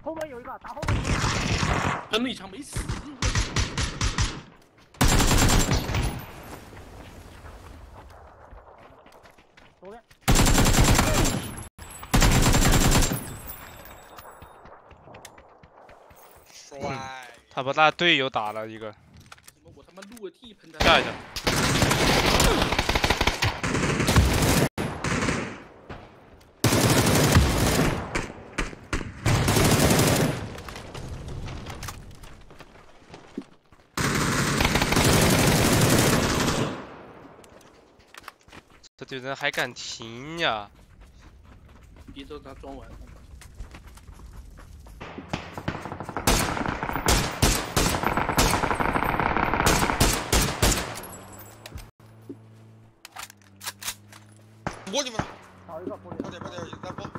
后面有一个，打后面。 喷了一枪没死。 左边。 帅！ 他把他队友打了一个。 我他妈录个 T 喷他。 下一下。这队人还敢停呀！ 别都他装完了。 摸你们！ 找一个玻璃。 快点，再摸。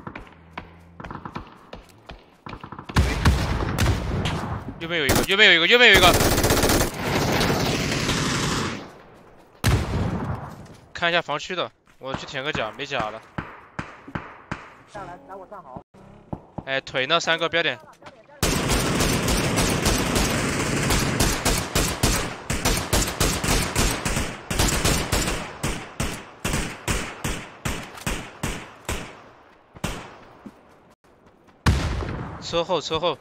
右边有一个，右边有一个。看一下防区的，我去舔个甲，没甲了。 上来，我站好。 哎，腿那3个标点。车后。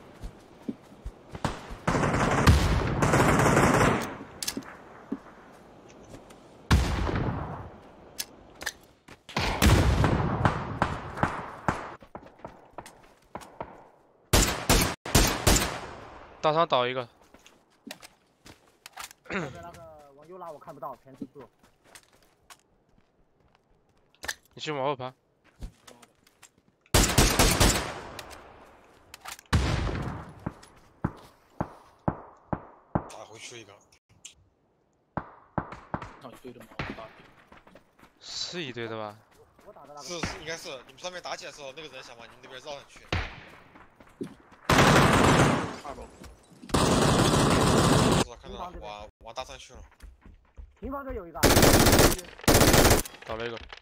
大仓倒一个。 那个往右拉我看不到，全是字。 你去往后爬。 打回去一个。 上一队的吗？ 是一队的吧？ 是，应该是。你们上面打起来的时候，那个人想往你们那边绕上去。 2楼。 看到往大山去了。 平房这有一个。 倒了一个。